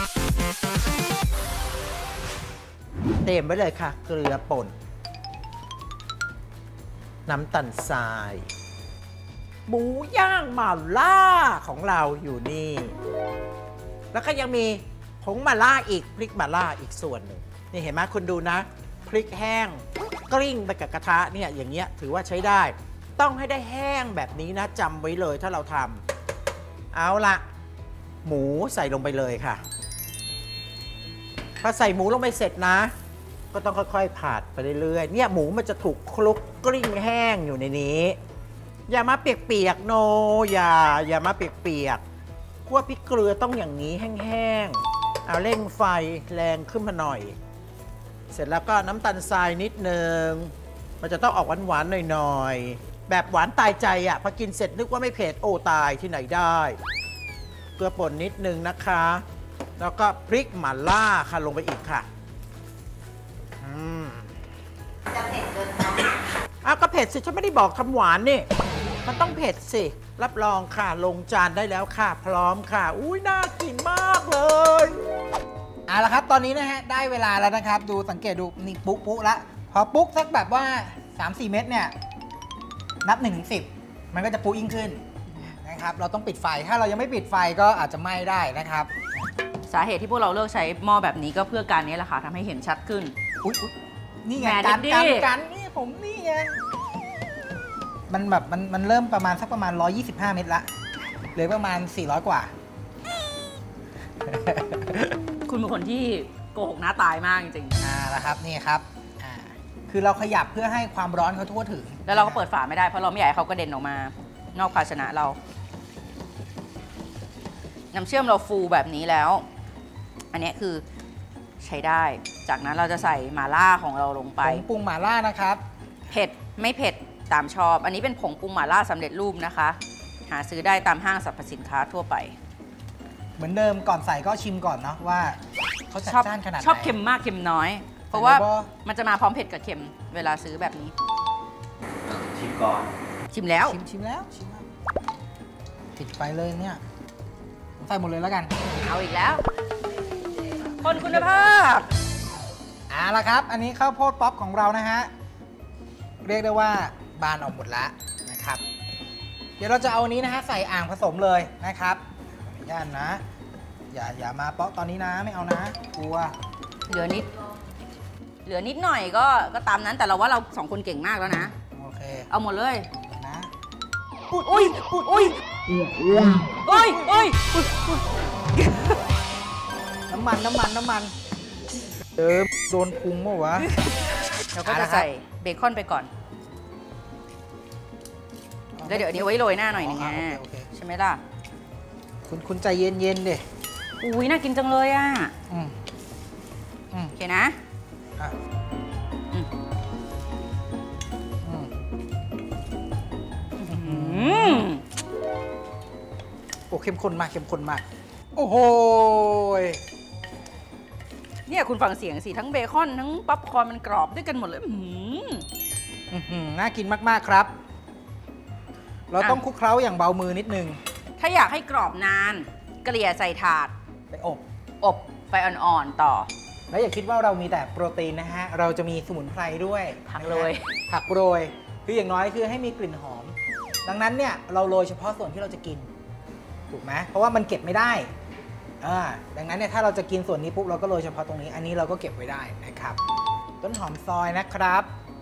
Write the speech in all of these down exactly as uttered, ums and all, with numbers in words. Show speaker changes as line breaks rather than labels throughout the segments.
เตรียมไว้เลยค่ะเกลือป่นน้ำตาลทรายหมูย่างหม่าล่าของเราอยู่นี่แล้วก็ยังมีผงหม่าล่าอีกพริกหม่าล่าอีกส่วนหนึ่งนี่เห็นไหมคุณดูนะพริกแห้งกลิ้งไปกับกระทะเนี่ยอย่างเงี้ยถือว่าใช้ได้ต้องให้ได้แห้งแบบนี้นะจำไว้เลยถ้าเราทำเอาละหมูใส่ลงไปเลยค่ะพอใส่หมูลงไปเสร็จนะก็ต้องค่อยๆผัดไปเรื่อยๆเนี่ยหมูมันจะถูกคลุกกลิ้งแห้งอยู่ในนี้อย่ามาเปียกๆโนอย่าอย่ามาเปียกๆคั่วพริกเกลือต้องอย่างนี้แห้งๆเอาเร่งไฟแรงขึ้นมาหน่อยเสร็จแล้วก็น้ำตาลทรายนิดนึงมันจะต้องออกหวานๆหน่อยๆแบบหวานตายใจอ่ะพอกินเสร็จนึกว่าไม่เผ็ดโอ้ตายที่ไหนได้เกลือป่นนิดนึงนะคะแล้วก็พริกหม่าล่าค่ะลงไปอีกค่ะ
จะเผ็ดเกินไป
อ้าวก็เผ็ดสิฉันไม่ได้บอกทำหวานนี่มันต้องเผ็ดสิรับรองค่ะลงจานได้แล้วค่ะพร้อมค่ะอุ้ยน่ากินมากเลย
เอาละครับตอนนี้นะฮะได้เวลาแล้วนะครับดูสังเกตดูนี่ปุ๊กปุ๊กละพอปุ๊กสักแบบว่า สามสี่ เม็ดเนี่ยนับหนึ่งถึงสิบมันก็จะปุ๊กยิ่งขึ้นนะครับเราต้องปิดไฟถ้าเรายังไม่ปิดไฟก็อาจจะไหม้ได้นะครับ
สาเหตุที่พวกเราเลิกใช้หม้อแบบนี้ก็เพื่อการนี้แหละค่ะทำให้เห็นชัดขึ้น
อุ๊ยนี่ไงการการการนี่ผมนี่ไงมันแบบมันมันเริ่มประมาณสักประมาณหนึ่งร้อยยี่สิบห้าเม็ดละเหลือประมาณสี่ร้อยกว่า
คุณเป็นคนที่โกหกหน้าตายมากจริง
ๆอ่าแล้วครับนี่ครับอ่าคือเราขยับเพื่อให้ความร้อนเขาทั่วถึง
แล้วเราก็เปิดฝาไม่ได้เพราะเราไม่อยากให้เขากระเด็นออกมานอกภาชนะเราน้ำเชื่อมเราฟูแบบนี้แล้วอันนี้คือใช้ได้จากนั้นเราจะใส่หม่าล่าของเราลงไป
ผงปรุงหม่าล่านะครับ
เผ็ดไม่เผ็ดตามชอบอันนี้เป็นผงปรุงหม่าล่าสำเร็จรูปนะคะหาซื้อได้ตามห้างสรรพสินค้าทั่วไป
เหมือนเดิมก่อนใส่ก็ชิมก่อนเนาะว่าเขาจัดจ้านขนาดไหน
ชอบเค็มมากเค็มน้อยเพราะว่ามันจะมาพร้อมเผ็ดกับเค็มเวลาซื้อแบบนี้
ชิมก่อน
ชิมแล้ว
ชิมชิมแล้วชิมแล้วปิดไปเลยเนี่ยใส่หมดเลยแล้วกัน
เอาอีกแล้วคนคุณภาพ
อ่าละครับอันนี้ข้าวโพดป๊อปของเรานะฮะเรียกได้ว่าบานออกหมดแล้วนะครับเดี๋ยวเราจะเอาอันนี้นะฮะใส่อ่างผสมเลยนะครับย่านนะอย่าอย่ามาเปาะตอนนี้นะไม่เอานะกลัว
เหลือนิดเหลือนิดหน่อยก็ก็ตามนั้นแต่เราว่าเราสองคนเก่งมากแล้วนะ
โอเค
เอาหมดเลย
นะ
อุ้ยอุ้ยอุ้ยอุ้ยอุ้ย
น้ำมันน้ำมันน้ำมันเออโดนพุงมั้งวะ
เราก็จะใส่เบคอนไปก่อนแล้วเดี๋ยวอันนี้ไว้โรยหน้าหน่อยนึงไงใช่ไหมล่ะ
คุณคุณใจเย็นเย็นดิ
อุ้ยน่ากินจังเลยอ่ะ
อืม
อืมโอเคนะ
อ่ะ
อืมอืม
โอ้เข้มข้นมากเข้มข้นมากโอ้โห
เนี่ยคุณฟังเสียงสิทั้งเบคอนทั้งป๊อปคอร์นมันกรอบด้วยกันหมดเลย
อืมน่ากินมากๆครับเราต้องคลุกเคล้าอย่างเบามือนิดนึง
ถ้าอยากให้กรอบนานเกลี่ยใส่ถาด
ไปอบ
อบไฟอ่อนๆต่อ
แล้วอย่าคิดว่าเรามีแต่โปรตีนนะฮะเราจะมีสมุนไพรด้วย
ผักโรย
ผักโรยคืออย่างน้อยคือให้มีกลิ่นหอมดังนั้นเนี่ยเราโรยเฉพาะส่วนที่เราจะกินถูกไหมเพราะว่ามันเก็บไม่ได้อ่าดังนั้นเนี่ยถ้าเราจะกินส่วนนี้ปุ๊บเราก็โรยเฉพาะตรงนี้อันนี้เราก็เก็บไว้ได้นะครับต้นหอมซอยนะครับ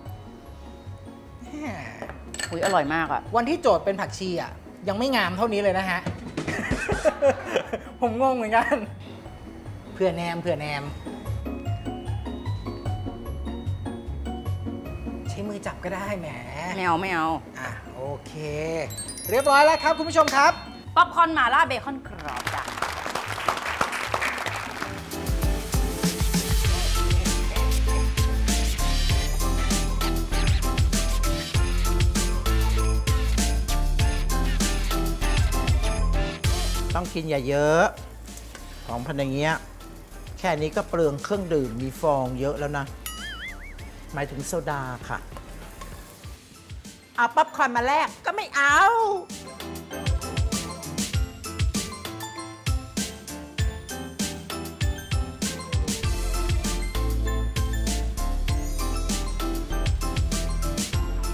อุ้ยอร่อยมากอะ
วันที่โจทย์เป็นผักชีอะยังไม่งามเท่านี้เลยนะฮะ ผมงงเหมือนกันเผื่อแนมเผื่อแนมใช้มือจับก็ได้แหม
ไม่เอาไม่เอา
อ่ะโอเคเรียบร้อยแล้วครับคุณผู้ชมครับ
ป๊อปคอร์นหม่าล่าเบคอนกรอบจ้ะ
ต้องกินอย่าเยอะของพันอย่างเงี้ยแค่นี้ก็เปลืองเครื่องดื่มมีฟองเยอะแล้วนะหมายถึงโซดาค่ะเอาป๊อปคอร์นมาแลกก็ไม่เอา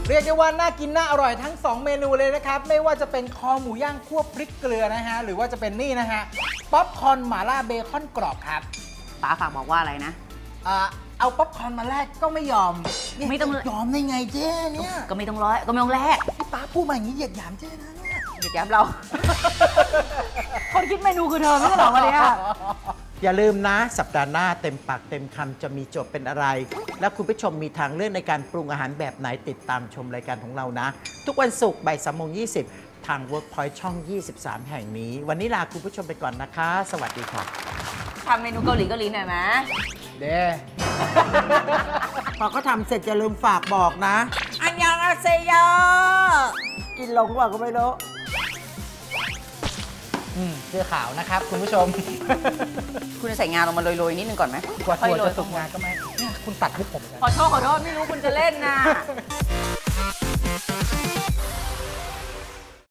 เรียกได้ว่าน่ากินน่าอร่อยทั้งสองเมนูเลยนะครับไม่ว่าจะเป็นคอหมูย่างคั่วพริกเกลือนะฮะหรือว่าจะเป็นนี่นะฮะป๊อปคอร์นหม่าล่าเบคอนกรอบครับ
ป๋าฝากบอกว่าอะไรนะ
อ่าเอาป๊อปคอร์นมาแลกก็ไม่ยอมเนี่ย
ไม่ต้อง
ยอมได้ไงเจ๊เนี่ย
ก็ไม่ต้องร้อยก็ไม่ต้องแลก
พี่ป๊าพูดมาอย่างนี้เหยียดหยามเจ๊นะเนี่ย
หยุดย้ำเรา คนคิดเมนูคือเธอไม่ใช่เหรอวันนี้
อย่าลืมนะ สัปดาห์หน้าเต็มปากเต็มคำจะมีโจทย์เป็นอะไร และคุณผู้ชมมีทางเลือกในการปรุงอาหารแบบไหนติดตามชมรายการของเรานะ ทุกวันศุกร์บ่ายสามโมงยี่สิบทาง Workpoint ช่อง ยี่สิบสาม แห่งนี้ วันนี้ลาคุณผู้ชมไปก่อนนะคะ สวัสดีค่ะ
ทำเมนูเกาหลีเกาหลีหน่อยไหม
เด้
พอเขาทำเสร็จอย่าลืมฝากบอกนะ อันยังอาเซโยกินลงกว่าก็ไม่รู้
อืมเสื้อขาวนะครับคุณผู้ชม
คุณจะใส่งานลงมาโรยๆนิดนึงก่อนไหม
กว่า
ค่อย
ตัว
โรย
จะสุกงานก็ไม่เนี่ยคุณตัดมุกผมกัน
ขอโทษขอโทษไม่รู้คุณจะเล่นนะ